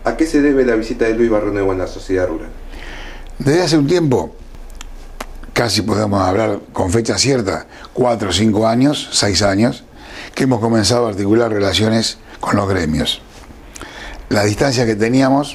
¿A qué se debe la visita de Luis Barrionuevo en la sociedad rural? Desde hace un tiempo, casi podemos hablar con fecha cierta, 4 o 5 años, 6 años, que hemos comenzado a articular relaciones con los gremios. La distancia que teníamos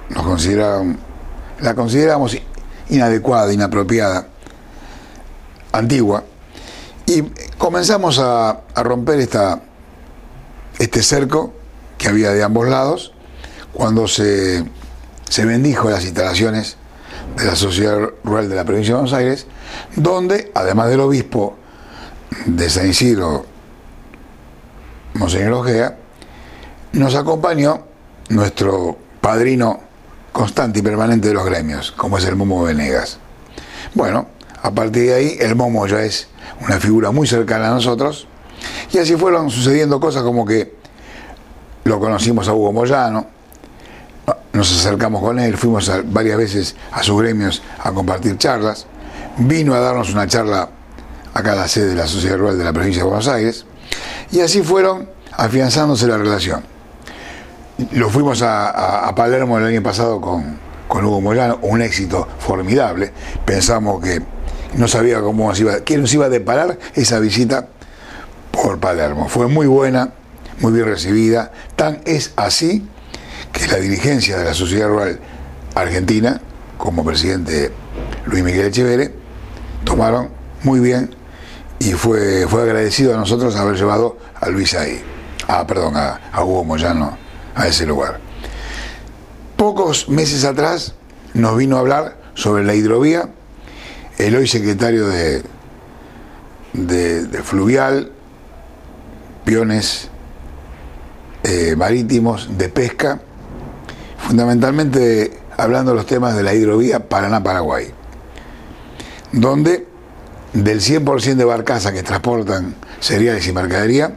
la considerábamos inadecuada, inapropiada, antigua, y comenzamos a romper este cerco que había de ambos lados cuando se bendijo las instalaciones de la Sociedad Rural de la Provincia de Buenos Aires, donde, además del obispo de San Isidro, Monseñor Ojea, nos acompañó nuestro padrino constante y permanente de los gremios, como es el Momo Venegas. Bueno, a partir de ahí el Momo ya es una figura muy cercana a nosotros, y así fueron sucediendo cosas como que lo conocimos a Hugo Moyano, nos acercamos con él, fuimos varias veces a sus gremios a compartir charlas, vino a darnos una charla acá a la sede de la Sociedad Rural de la Provincia de Buenos Aires, y así fueron afianzándose la relación. Lo fuimos a Palermo el año pasado con Hugo Moyano, un éxito formidable. Pensamos que no sabía qué nos iba a deparar esa visita por Palermo. Fue muy buena, muy bien recibida. Tan es así que la dirigencia de la Sociedad Rural Argentina, como presidente Luis Miguel Echeverre, tomaron muy bien y fue agradecido a nosotros haber llevado a Luis ahí, a Hugo Moyano a ese lugar. Pocos meses atrás nos vino a hablar sobre la hidrovía el hoy secretario de Fluvial, Peones Marítimos, de Pesca, fundamentalmente hablando de los temas de la hidrovía Paraná-Paraguay, donde del 100% de barcazas que transportan cereales y mercadería,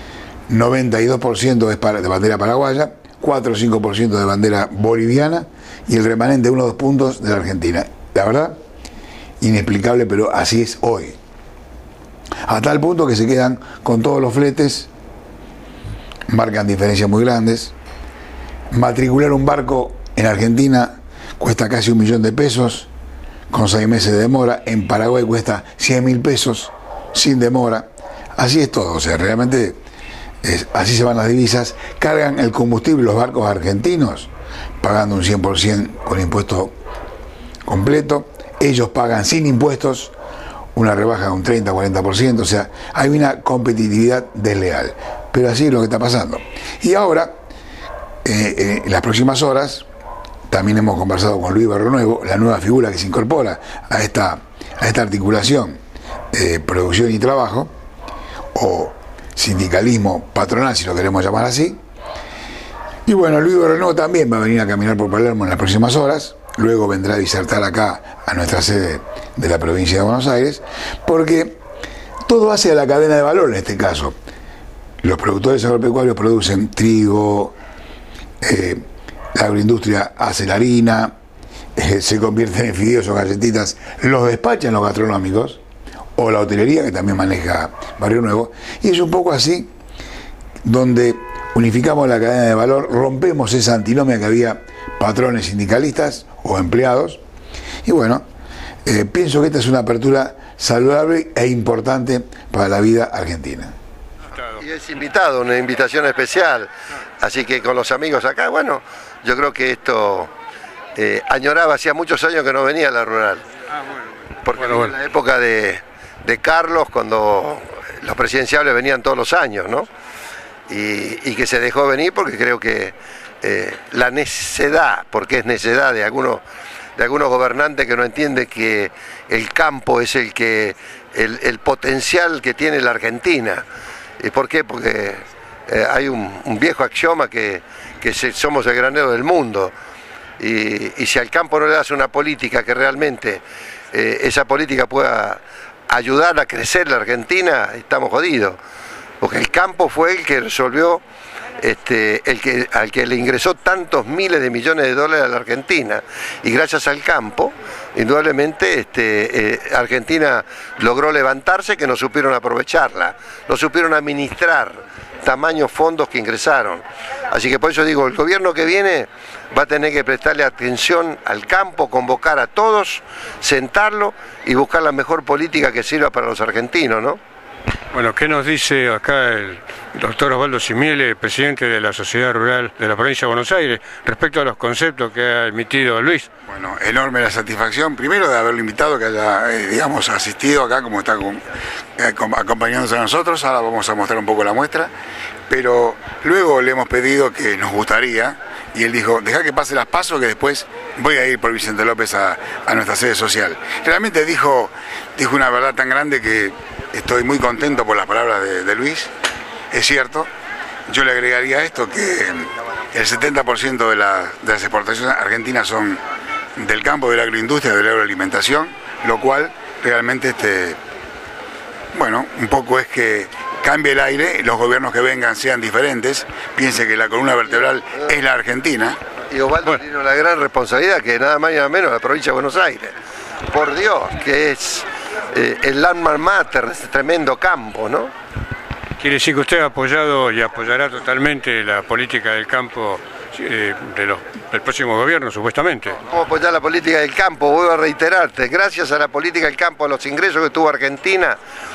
92% es de bandera paraguaya, 4 o 5% de bandera boliviana y el remanente 1 o 2 puntos de la Argentina. La verdad, inexplicable, pero así es hoy. A tal punto que se quedan con todos los fletes, marcan diferencias muy grandes. Matricular un barco en Argentina cuesta casi 1 millón de pesos, con 6 meses de demora. En Paraguay cuesta 100.000 pesos sin demora. Así es todo, o sea, realmente así se van las divisas. Cargan el combustible los barcos argentinos, pagando un 100% con impuesto completo. Ellos pagan sin impuestos una rebaja de un 30-40%, o sea, hay una competitividad desleal. Pero así es lo que está pasando. Y ahora, en las próximas horas, también hemos conversado con Luis Barrionuevo, la nueva figura que se incorpora a esta articulación producción y trabajo, o sindicalismo patronal, si lo queremos llamar así. Y bueno, Luis Barrionuevo también va a venir a caminar por Palermo en las próximas horas, luego vendrá a disertar acá a nuestra sede de la provincia de Buenos Aires, porque todo hace a la cadena de valor en este caso. Los productores agropecuarios producen trigo, la agroindustria hace la harina, se convierten en fideos o galletitas, los despachan los gastronómicos, o la hotelería, que también maneja Barrionuevo, y es un poco así donde unificamos la cadena de valor, rompemos esa antinomia que había patrones sindicalistas o empleados, y bueno, pienso que esta es una apertura saludable e importante para la vida argentina. Y es invitado, una invitación especial, así que con los amigos acá, bueno, yo creo que esto añoraba, hacía muchos años que no venía a la rural, porque en la época de Carlos, cuando los presidenciables venían todos los años, ¿no? Y que se dejó venir porque creo que la necedad, porque es necedad de algunos gobernantes que no entienden que el campo es el potencial que tiene la Argentina. ¿Y por qué? Porque hay un viejo axioma que somos el granero del mundo, y si al campo no le das una política que realmente esa política pueda ayudar a crecer la Argentina, estamos jodidos, porque el campo fue el que resolvió, al que le ingresó tantos miles de millones de dólares a la Argentina, y gracias al campo, indudablemente Argentina logró levantarse, que no supieron aprovecharla, no supieron administrar tamaños fondos que ingresaron. Así que por eso digo, el gobierno que viene va a tener que prestarle atención al campo, convocar a todos, sentarlo y buscar la mejor política que sirva para los argentinos, ¿no? Bueno, ¿qué nos dice acá el doctor Osvaldo Simiele, presidente de la Sociedad Rural de la Provincia de Buenos Aires, respecto a los conceptos que ha emitido Luis? Bueno, enorme la satisfacción, primero de haberlo invitado, que haya, digamos, asistido acá, como está acompañándonos a nosotros. Ahora vamos a mostrar un poco la muestra, pero luego le hemos pedido que nos gustaría, y él dijo, deja que pase las PASO, que después voy a ir por Vicente López a nuestra sede social. Realmente dijo una verdad tan grande que estoy muy contento por las palabras de Luis. Es cierto, yo le agregaría esto, que el 70% de las exportaciones argentinas son del campo, de la agroindustria, de la agroalimentación, lo cual realmente, bueno, un poco es que cambie el aire, los gobiernos que vengan sean diferentes, piense que la columna vertebral es la Argentina. Y Osvaldo tiene una gran responsabilidad, que nada más y nada menos la provincia de Buenos Aires. Por Dios, que es el alma mater de este tremendo campo, ¿no? Quiere decir que usted ha apoyado y apoyará totalmente la política del campo del próximo gobierno, supuestamente. Vamos a apoyar la política del campo, vuelvo a reiterarte, gracias a la política del campo, a los ingresos que tuvo Argentina,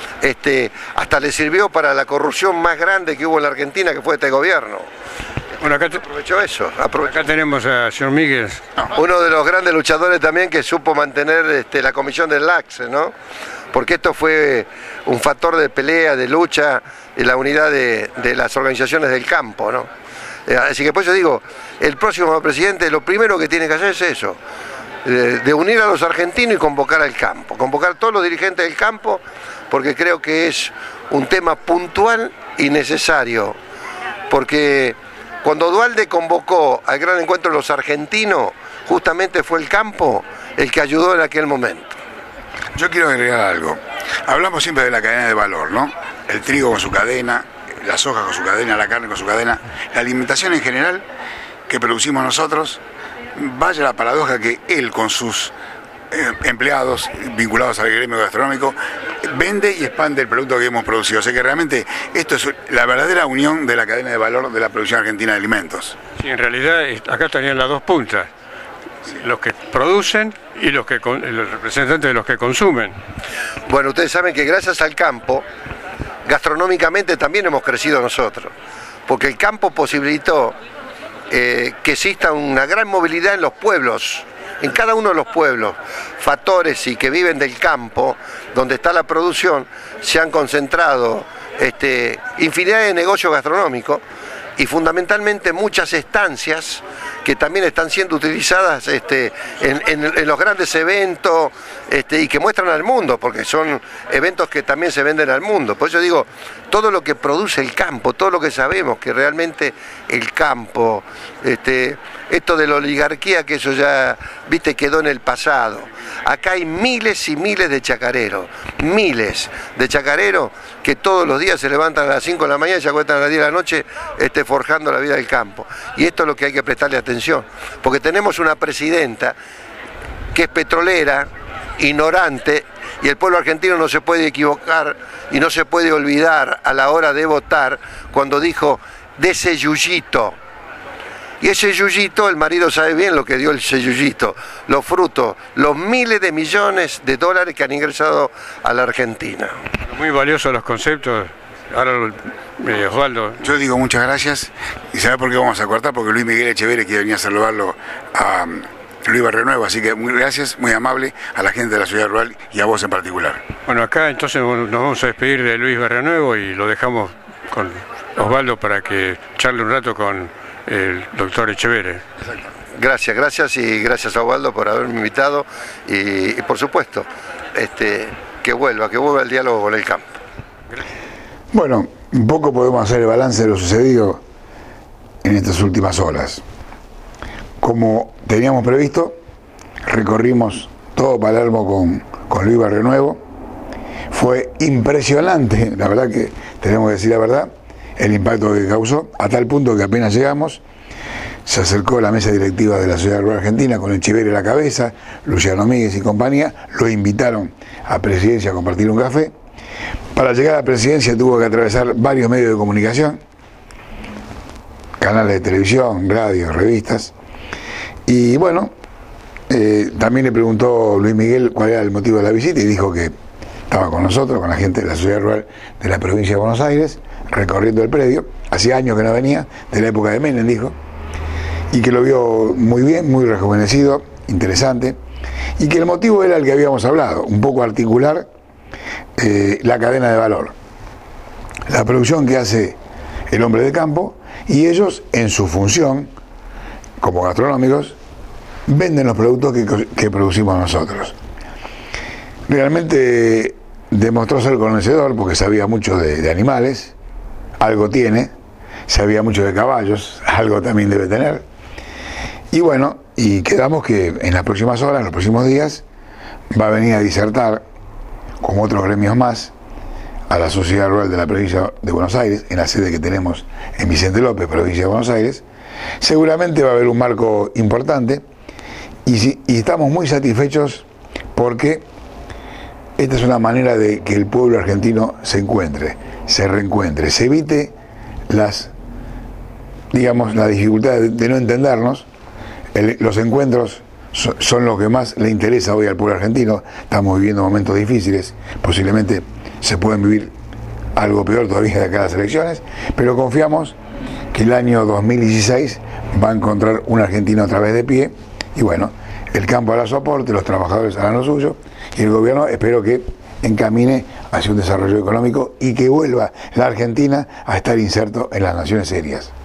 hasta le sirvió para la corrupción más grande que hubo en la Argentina, que fue este gobierno. Bueno, acá aprovechó eso. Acá tenemos al señor Miguel. Uno de los grandes luchadores también que supo mantener la comisión del LACSE, ¿no? Porque esto fue un factor de pelea, de lucha, en la unidad de las organizaciones del campo, ¿no? Así que por eso digo, el próximo presidente lo primero que tiene que hacer es eso, de unir a los argentinos y convocar al campo, convocar a todos los dirigentes del campo, porque creo que es un tema puntual y necesario, porque cuando Duhalde convocó al gran encuentro de los argentinos, justamente fue el campo el que ayudó en aquel momento. Yo quiero agregar algo. Hablamos siempre de la cadena de valor, ¿no? El trigo con su cadena, la soja con su cadena, la carne con su cadena, la alimentación en general que producimos nosotros. Vaya la paradoja que él con sus empleados vinculados al gremio gastronómico vende y expande el producto que hemos producido. O sea que realmente esto es la verdadera unión de la cadena de valor de la producción argentina de alimentos. Sí, en realidad acá estarían las dos puntas, los que producen y los representantes de los que consumen. Bueno, ustedes saben que gracias al campo, gastronómicamente también hemos crecido nosotros, porque el campo posibilitó que exista una gran movilidad en los pueblos, en cada uno de los pueblos, factores y que viven del campo, donde está la producción, se han concentrado infinidad de negocios gastronómicos y fundamentalmente muchas estancias que también están siendo utilizadas en los grandes eventos y que muestran al mundo, porque son eventos que también se venden al mundo. Por eso digo, todo lo que produce el campo, todo lo que sabemos que realmente el campo, esto de la oligarquía, que eso ya, viste, quedó en el pasado. Acá hay miles y miles de chacareros que todos los días se levantan a las 5 de la mañana y se acuestan a las 10 de la noche forjando la vida del campo. Y esto es lo que hay que prestarle atención, porque tenemos una presidenta que es petrolera, ignorante, y el pueblo argentino no se puede equivocar y no se puede olvidar a la hora de votar cuando dijo de ese yuyito. Y ese yuyito, el marido sabe bien lo que dio ese yuyito, los frutos, los miles de millones de dólares que han ingresado a la Argentina. Muy valiosos los conceptos. Ahora, Osvaldo. Yo digo muchas gracias, y ¿sabe por qué vamos a cortar? Porque Luis Miguel Echeverri quiere venir a saludarlo a Luis Barrionuevo, así que muy gracias, muy amable a la gente de la ciudad rural y a vos en particular. Bueno, acá entonces nos vamos a despedir de Luis Barrionuevo y lo dejamos con Osvaldo para que charle un rato con el doctor Echeverri. Gracias y gracias a Osvaldo por haberme invitado y por supuesto que vuelva el diálogo con el campo. Bueno, un poco podemos hacer el balance de lo sucedido en estas últimas horas. Como teníamos previsto, recorrimos todo Palermo con Luis Barrionuevo. Fue impresionante, la verdad que tenemos que decir la verdad, el impacto que causó, a tal punto que apenas llegamos, se acercó a la mesa directiva de la Sociedad Rural Argentina con Echeverri a la cabeza, Luciano Míguez y compañía, lo invitaron a Presidencia a compartir un café. Para llegar a la Presidencia tuvo que atravesar varios medios de comunicación, canales de televisión, radio, revistas. Y bueno, también le preguntó Luis Miguel cuál era el motivo de la visita y dijo que estaba con nosotros, con la gente de la sociedad rural de la provincia de Buenos Aires, recorriendo el predio. Hacía años que no venía, de la época de Menem, dijo, y que lo vio muy bien, muy rejuvenecido, interesante, y que el motivo era el que habíamos hablado, un poco articular la cadena de valor, la producción que hace el hombre de campo, y ellos, en su función, como gastronómicos, venden los productos que producimos nosotros. Realmente demostró ser conocedor porque sabía mucho de animales, algo tiene, sabía mucho de caballos, algo también debe tener. Y bueno, y quedamos que en las próximas horas, en los próximos días, va a venir a disertar con otros gremios más a la Sociedad Rural de la Provincia de Buenos Aires, en la sede que tenemos en Vicente López, Provincia de Buenos Aires. Seguramente va a haber un marco importante y estamos muy satisfechos porque esta es una manera de que el pueblo argentino se encuentre, se reencuentre, se evite las dificultades de no entendernos. Los encuentros son lo que más le interesa hoy al pueblo argentino. Estamos viviendo momentos difíciles, posiblemente se pueden vivir algo peor todavía de acá a las elecciones, pero confiamos que el año 2016 va a encontrar un argentino otra vez de pie, y bueno, el campo hará soporte, los trabajadores harán lo suyo, y el gobierno espero que encamine hacia un desarrollo económico y que vuelva la Argentina a estar inserto en las naciones serias.